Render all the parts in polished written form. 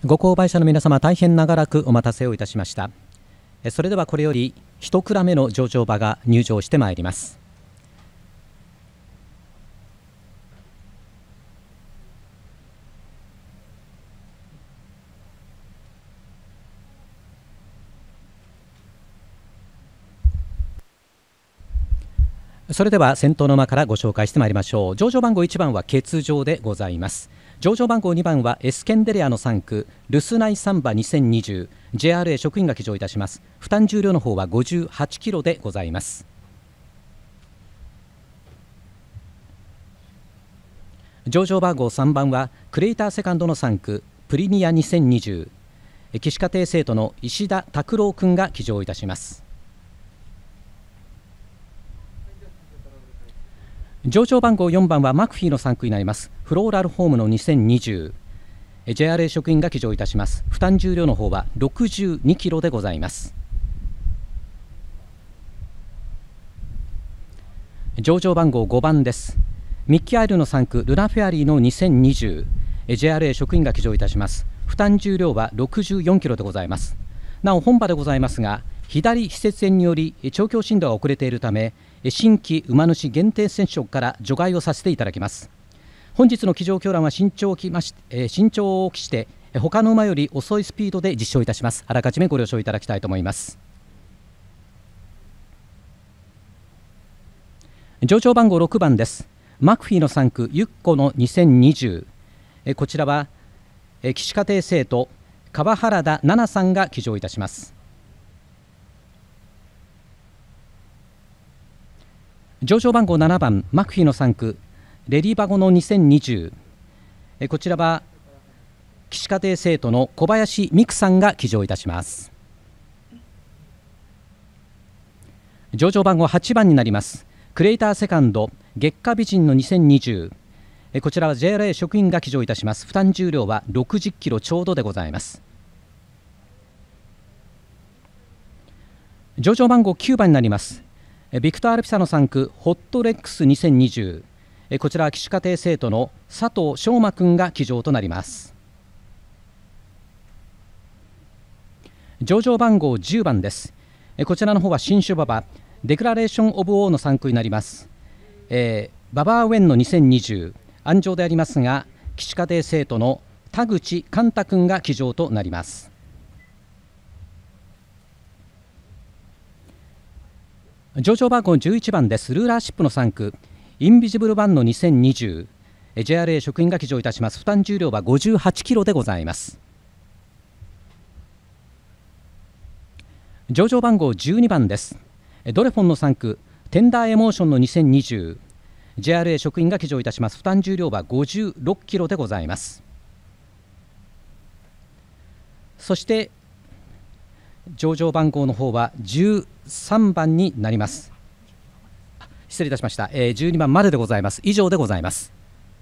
ご購買者の皆様、大変長らくお待たせをいたしました。それではこれより一蔵目の上場馬が入場してまいります。それでは先頭の馬からご紹介してまいりましょう。上場番号1番は欠場でございます。上場番号2番はエスケンデレアの3区ルスナイサンバ 2020JRA 職員が騎乗いたします。負担重量の方は58キロでございます。上場番号3番はクレイターセカンドの3区プリミア2020騎手課程生徒の石田拓郎君が騎乗いたします。上場番号4番はマクフィーの3区になります。フローラルホームの 2020JRA 職員が騎乗いたします。負担重量の方は62キロでございます。上場番号5番です。ミッキーアイルの3区ルナフェアリーの 2020JRA 職員が騎乗いたします。負担重量は64キロでございます。なお本馬でございますが、左非接炎により調教診断が遅れているため、新規馬主限定選手から除外をさせていただきます。本日の騎乗狂乱は慎重を期して他の馬より遅いスピードで実証いたします。あらかじめご了承いただきたいと思います。上場番号6番です。マクフィーの3区ユッコの2020こちらは騎手課程生徒川原田奈々さんが騎乗いたします。上場番号7番マクフィーの3区レディバゴの2020こちらは騎手課程生徒の小林美久さんが騎乗いたします。上場番号8番になりますクレイターセカンド月下美人の2020こちらは JRA 職員が騎乗いたします。負担重量は60キロちょうどでございます。上場番号9番になりますビクター・アルピサの3区ホットレックス2020こちらは騎手課程生徒の佐藤翔馬君が騎乗となります。上場番号10番です。こちらの方は新種馬場デクラレーション・オブ・オーの3区になります。ババーウェンの2020安城でありますが騎手課程生徒の田口寛太君が騎乗となります。上場番号11番です。ルーラーシップの3区インビジブル1の 2020JRA 職員が騎乗いたします。負担重量は58キロでございます。上場番号12番です。ドレフォンの3区テンダーエモーションの 2020JRA 職員が騎乗いたします。負担重量は56キロでございます。そして上場番号の方は13番になります。失礼いたしました。12番まででございます。以上でございます。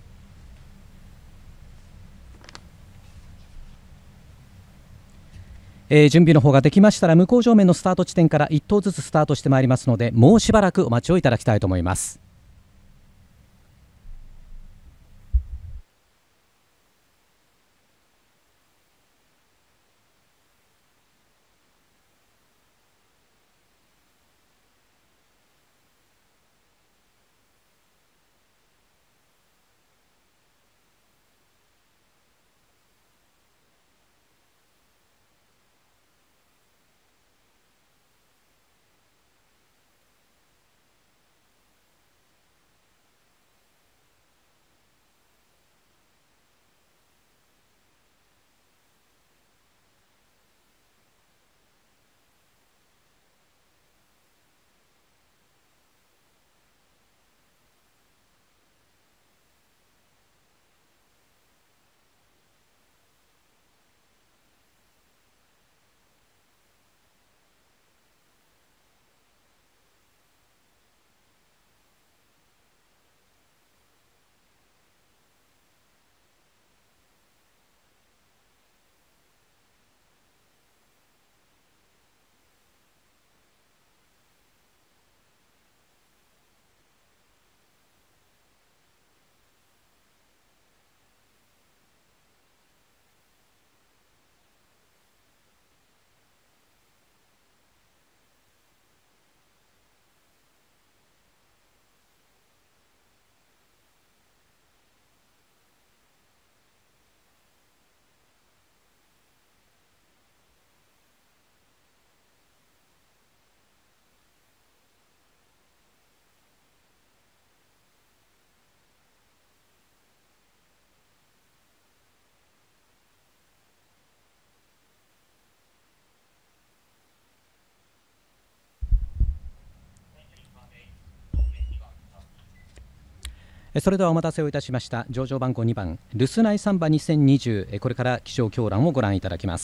準備の方ができましたら向こう上面のスタート地点から1頭ずつスタートしてまいりますので、もうしばらくお待ちをいただきたいと思います。 それではお待たせをいたしました。上場番号2番留守内サンバ2020、これから気象狂乱をご覧いただきます。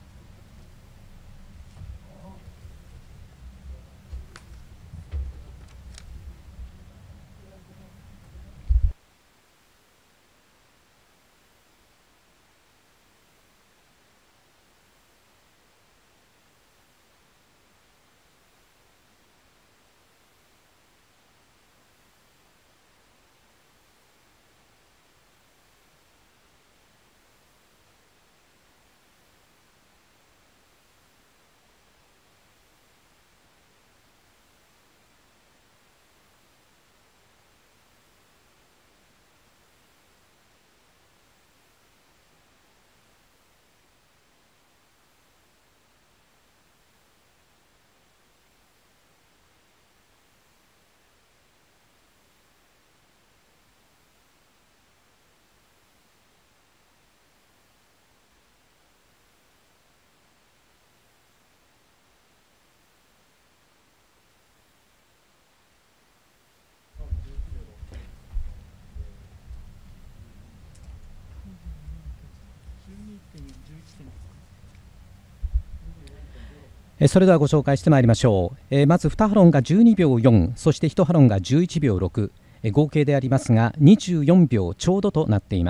それではご紹介してまいりましょう。まず2ハロンが12秒4、そして1ハロンが11秒6、合計でありますが24秒ちょうどとなっています。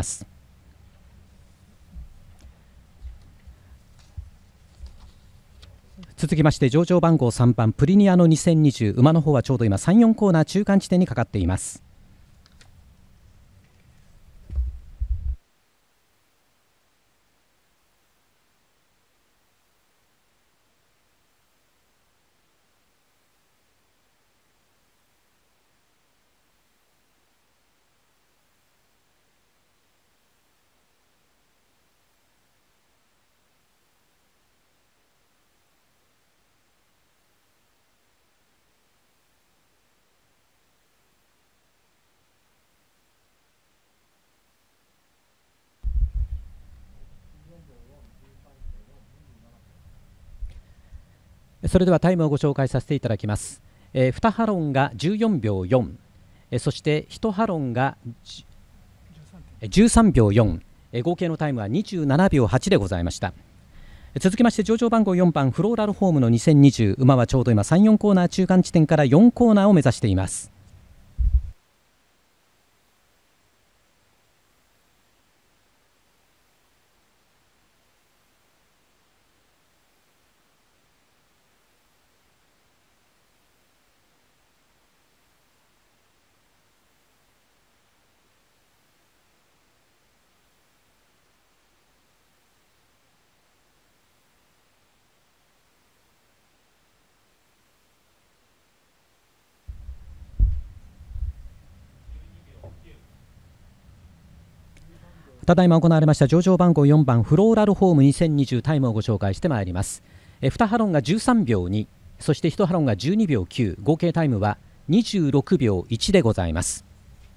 続きまして上場番号3番プリニアの2020、馬の方はちょうど今 3,4 コーナー中間地点にかかっています。それではタイムをご紹介させていただきます。2ハロンが14秒4、そして1ハロンが13秒4、合計のタイムは27秒8でございました。続きまして上場番号4番フローラルホームの2020、馬はちょうど今 3,4 コーナー中間地点から4コーナーを目指しています。ただいま行われました上場番号4番フローラルホーム2020、タイムをご紹介してまいります。2ハロンが13秒2、そして1ハロンが12秒9、合計タイムは26秒1でございます。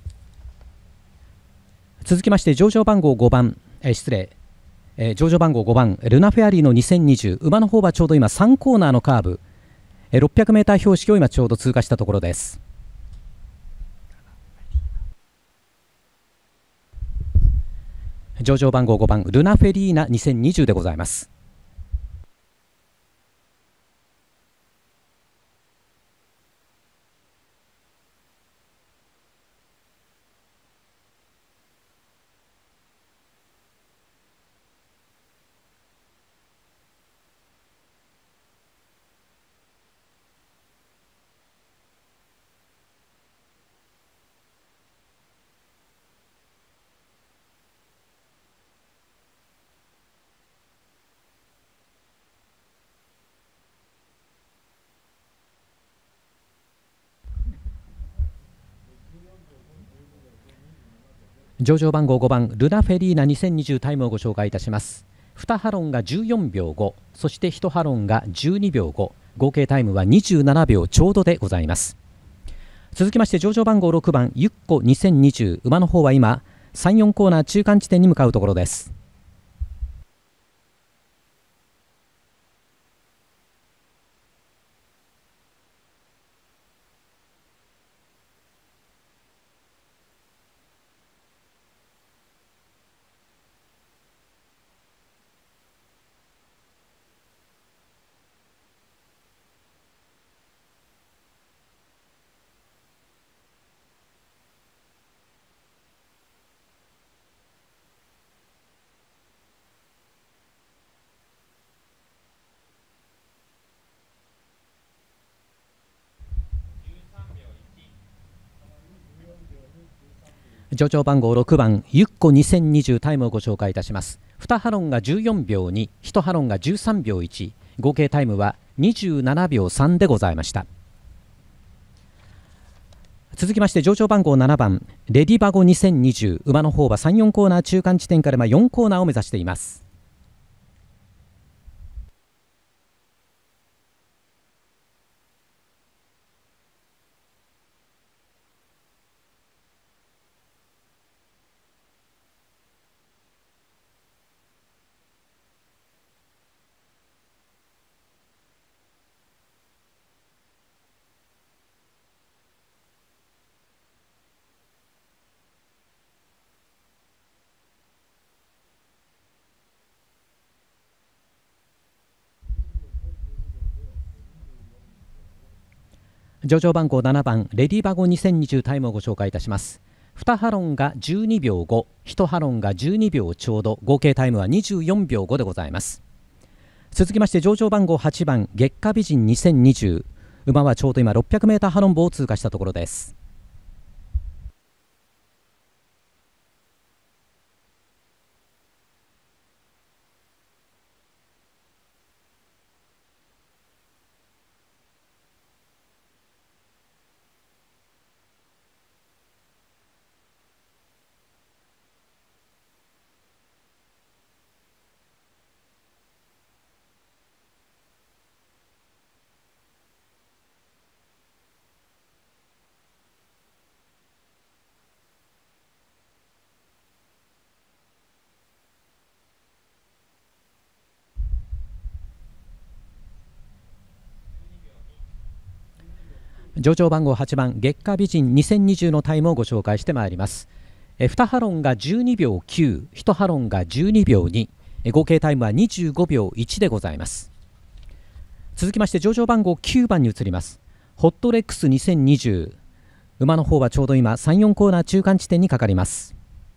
続きまして上場番号5番、上場番号5番ルナフェアリーの2020、馬の方はちょうど今3コーナーのカーブ、600m 標識を今ちょうど通過したところです。上場番号5番ルナフェリーナ2020でございます。上場番号5番ルナフェリーナ2020、タイムをご紹介いたします。2ハロンが14秒5、そして1ハロンが12秒5、合計タイムは27秒ちょうどでございます。続きまして上場番号6番ユッコ2020、馬の方は今 3,4 コーナー中間地点に向かうところです。 上場番号6番ゆっこ2020タイムをご紹介いたします。2ハロンが14秒2、1ハロンが13秒1、合計タイムは27秒3でございました。続きまして上場番号7番レディバゴ2020、馬の方は3、4コーナー中間地点から4コーナーを目指しています。上場番号7番レディバゴ2020タイムをご紹介いたします。2ハロンが12秒5、1ハロンが12秒ちょうど、合計タイムは24秒5でございます。続きまして上場番号8番月下美人2020、馬はちょうど今 600m ハロンボを通過したところです。上場番号8番月下美人2020のタイムをご紹介してまいります。2ハロンが12秒9、1ハロンが12秒2、合計タイムは25秒1でございます。続きまして上場番号9番に移ります。ホットレックス2020、馬の方はちょうど今3、4コーナー中間地点にかかります。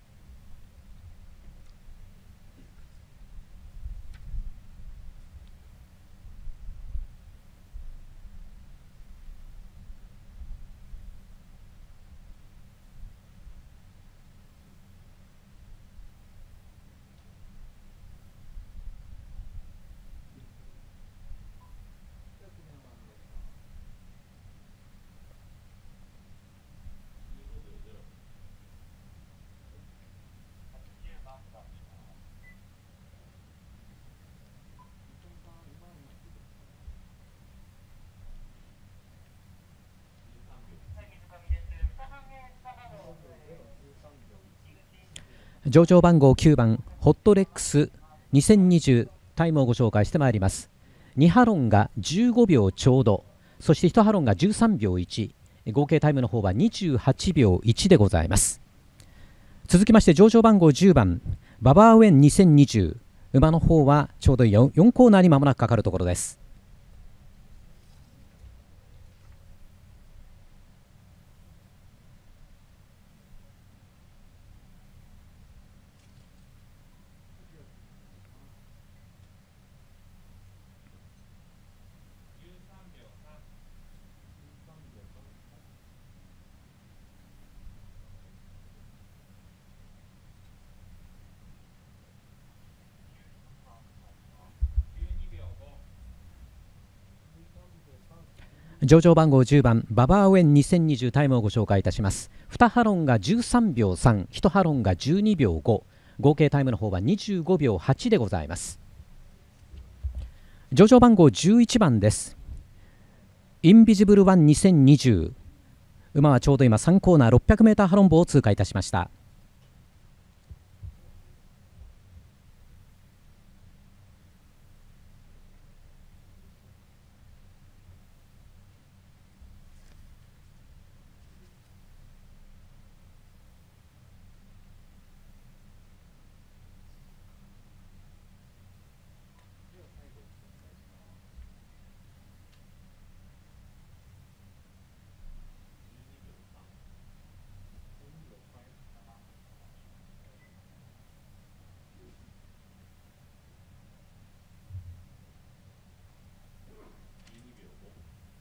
上場番号9番ホットレックス2020タイムをご紹介してまいります。2ハロンが15秒ちょうど、そして1ハロンが13秒1、合計タイムの方は28秒1でございます。続きまして上場番号10番ババーウェン2020、馬の方はちょうど 4コーナーに間もなくかかるところです。上場番号10番ババーウェン2020タイムをご紹介いたします。2ハロンが13秒3、1ハロンが12秒5、合計タイムの方は25秒8でございます。上場番号11番です。インビジブルワン2020、馬はちょうど今3コーナー 600m ハロンボを通過いたしました。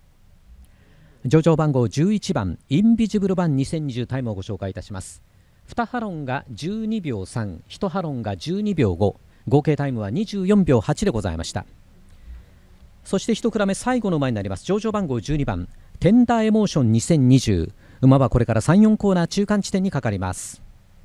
上場番号11番インビジブルバン2020タイムをご紹介いたします。 2ハロンが12秒3、1ハロンが12秒5、合計タイムは24秒8でございました。そして1クラメ最後の馬になります。上場番号12番テンダーエモーション2020、馬はこれから3、4コーナー中間地点にかかります。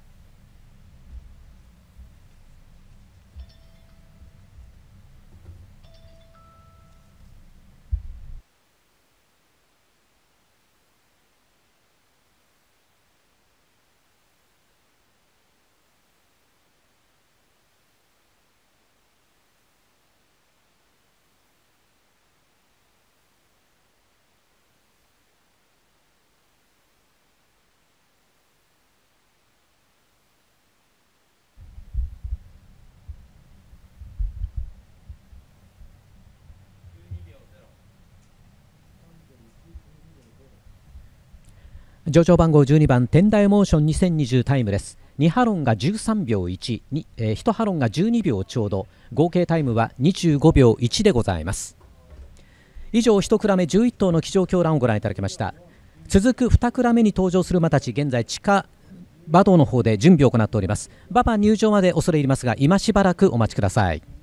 上場番号12番テンダーエモーション2020タイムです。2ハロンが13秒1、1ハロンが12秒ちょうど、合計タイムは25秒1でございます。以上1クラメ11頭の騎乗狂乱をご覧いただきました。続く2クラメに登場する馬たち、現在地下馬道の方で準備を行っております。馬場入場まで恐れ入りますが、今しばらくお待ちください。